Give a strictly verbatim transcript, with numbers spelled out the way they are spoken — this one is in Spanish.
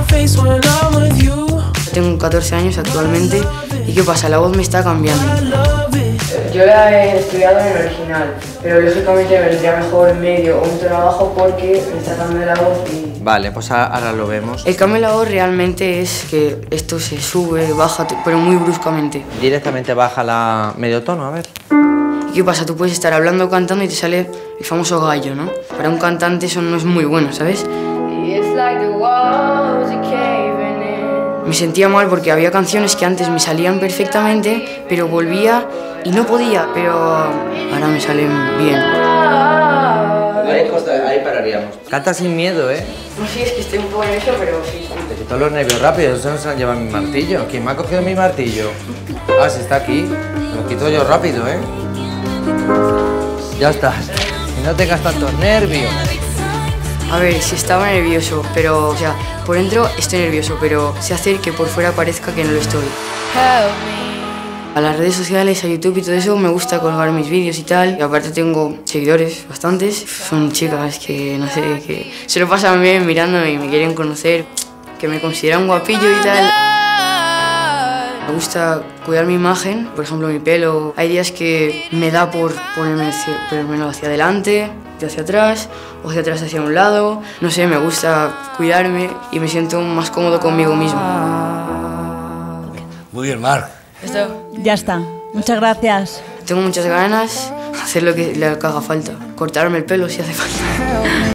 Tengo catorce años actualmente y ¿qué pasa? La voz me está cambiando. Yo la he estudiado en el original, pero lógicamente me vendría mejor medio o un tono bajo porque me está cambiando la voz y... Vale, pues ahora lo vemos. El cambio de la voz realmente es que esto se sube, baja, pero muy bruscamente. Directamente baja la medio tono, a ver. ¿Y qué pasa? Tú puedes estar hablando, cantando y te sale el famoso gallo, ¿no? Para un cantante eso no es muy bueno, ¿sabes? Me sentía mal porque había canciones que antes me salían perfectamente, pero volvía y no podía, pero ahora me salen bien. Ahí, ahí pararíamos. Canta sin miedo, ¿eh? No sé, es que estoy un poco nervioso, pero sí. Te quito los nervios rápido, eso no se lleva mi martillo. ¿Quién me ha cogido mi martillo? Ah, si está aquí. Lo quito yo rápido, ¿eh? Ya estás. Y no tengas tantos nervios. A ver, sí estaba nervioso, pero, o sea, por dentro estoy nervioso, pero sé hacer que por fuera parezca que no lo estoy. A las redes sociales, a YouTube y todo eso, me gusta colgar mis vídeos y tal. Y aparte tengo seguidores, bastantes. Son chicas que, no sé, que se lo pasan bien mirándome y me quieren conocer, que me consideran guapillo y tal. Me gusta cuidar mi imagen, por ejemplo mi pelo. Hay días que me da por ponerme, ponérmelo hacia adelante, hacia atrás, o hacia atrás hacia un lado. No sé, me gusta cuidarme y me siento más cómodo conmigo mismo. Muy bien, Marc. ¿Esto? Ya está. Muchas gracias. Tengo muchas ganas de hacer lo que le haga falta. Cortarme el pelo si hace falta.